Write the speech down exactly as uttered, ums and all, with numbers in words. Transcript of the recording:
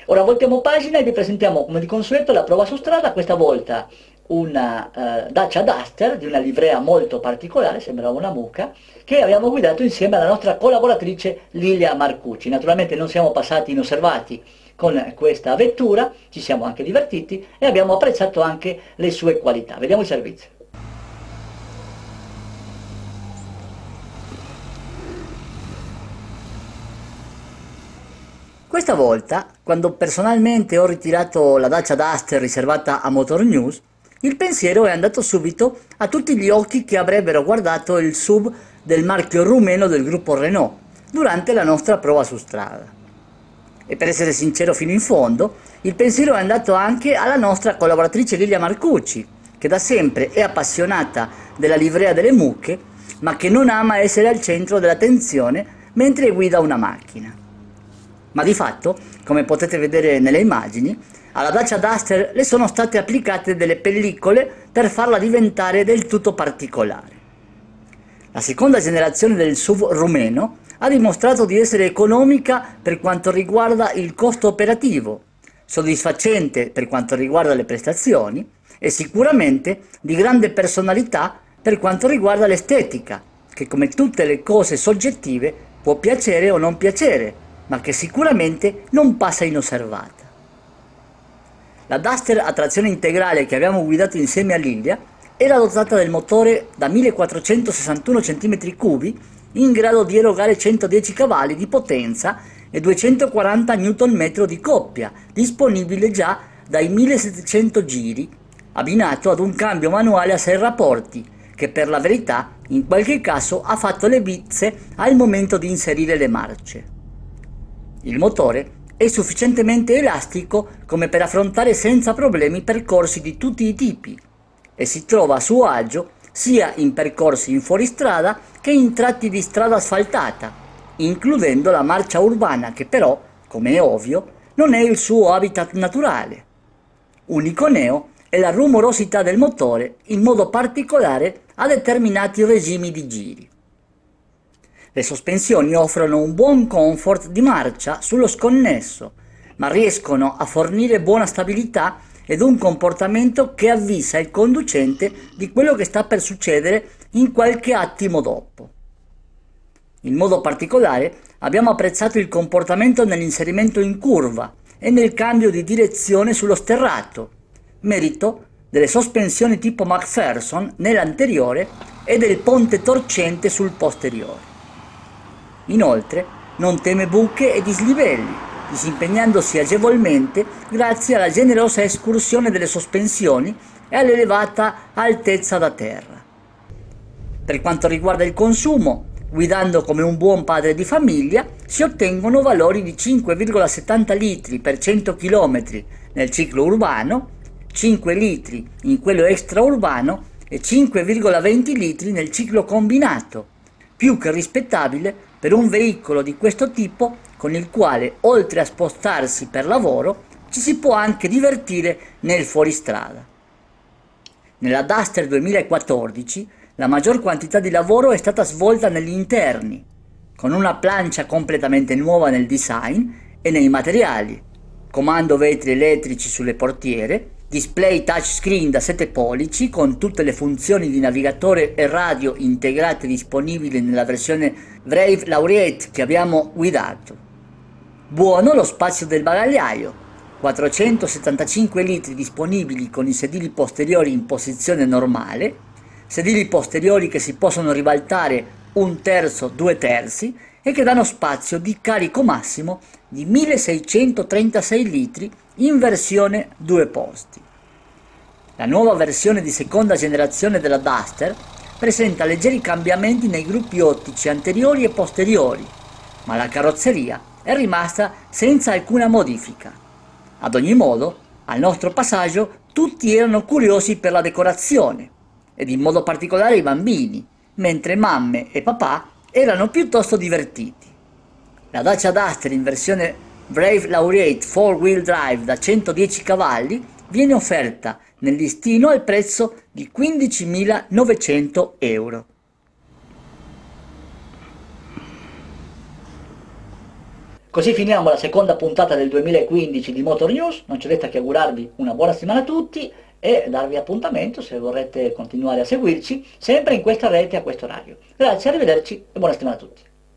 Ora voltiamo pagina e vi presentiamo come di consueto la prova su strada, questa volta una uh, Dacia Duster di una livrea molto particolare, sembrava una mucca, che abbiamo guidato insieme alla nostra collaboratrice Lilia Marcucci. Naturalmente non siamo passati inosservati con questa vettura, ci siamo anche divertiti e abbiamo apprezzato anche le sue qualità. Vediamo il servizio. Questa volta, quando personalmente ho ritirato la Dacia Duster riservata a Motor News, il pensiero è andato subito a tutti gli occhi che avrebbero guardato il S U V del marchio rumeno del gruppo Renault durante la nostra prova su strada. E per essere sincero fino in fondo, il pensiero è andato anche alla nostra collaboratrice Lilia Marcucci, che da sempre è appassionata della livrea delle mucche, ma che non ama essere al centro dell'attenzione mentre guida una macchina. Ma di fatto, come potete vedere nelle immagini, alla Dacia Duster le sono state applicate delle pellicole per farla diventare del tutto particolare. La seconda generazione del S U V rumeno ha dimostrato di essere economica per quanto riguarda il costo operativo, soddisfacente per quanto riguarda le prestazioni e sicuramente di grande personalità per quanto riguarda l'estetica, che come tutte le cose soggettive può piacere o non piacere, ma che sicuramente non passa inosservata. La Duster a trazione integrale che abbiamo guidato insieme a Lilia era dotata del motore da millequattrocentosessantuno centimetri cubi in grado di erogare centodieci cavalli di potenza e duecentoquaranta newton metri di coppia, disponibile già dai millesettecento giri, abbinato ad un cambio manuale a sei rapporti, che per la verità in qualche caso ha fatto le bizze al momento di inserire le marce. Il motore è sufficientemente elastico come per affrontare senza problemi percorsi di tutti i tipi e si trova a suo agio sia in percorsi in fuoristrada che in tratti di strada asfaltata, includendo la marcia urbana che però, come è ovvio, non è il suo habitat naturale. Unico neo è la rumorosità del motore, in modo particolare a determinati regimi di giri. Le sospensioni offrono un buon comfort di marcia sullo sconnesso, ma riescono a fornire buona stabilità ed un comportamento che avvisa il conducente di quello che sta per succedere in qualche attimo dopo. In modo particolare abbiamo apprezzato il comportamento nell'inserimento in curva e nel cambio di direzione sullo sterrato, merito delle sospensioni tipo McPherson nell'anteriore e del ponte torcente sul posteriore. Inoltre non teme buche e dislivelli, disimpegnandosi agevolmente grazie alla generosa escursione delle sospensioni e all'elevata altezza da terra. Per quanto riguarda il consumo, guidando come un buon padre di famiglia, si ottengono valori di cinque virgola settanta litri per cento chilometri nel ciclo urbano, cinque litri in quello extraurbano e cinque virgola venti litri nel ciclo combinato, più che rispettabile per un veicolo di questo tipo con il quale, oltre a spostarsi per lavoro, ci si può anche divertire nel fuoristrada. Nella Duster duemilaquattordici la maggior quantità di lavoro è stata svolta negli interni, con una plancia completamente nuova nel design e nei materiali, comando vetri elettrici sulle portiere, display touchscreen da sette pollici con tutte le funzioni di navigatore e radio integrate disponibili nella versione Brave Laureate che abbiamo guidato. Buono lo spazio del bagagliaio, quattrocentosettantacinque litri disponibili con i sedili posteriori in posizione normale, sedili posteriori che si possono ribaltare un terzo, due terzi e che danno spazio di carico massimo di milleseicentotrentasei litri in versione due posti. La nuova versione di seconda generazione della Duster presenta leggeri cambiamenti nei gruppi ottici anteriori e posteriori, ma la carrozzeria è rimasta senza alcuna modifica. Ad ogni modo, al nostro passaggio tutti erano curiosi per la decorazione, ed in modo particolare i bambini, mentre mamme e papà erano piuttosto divertiti. La Dacia Duster in versione Brave Laureate four wheel drive da centodieci cavalli viene offerta nel listino al prezzo di quindicimilanovecento euro. Così finiamo la seconda puntata del duemilaquindici di Motor News, non ci resta che augurarvi una buona settimana a tutti e darvi appuntamento se vorrete continuare a seguirci, sempre in questa rete a questo orario. Grazie, arrivederci e buona settimana a tutti.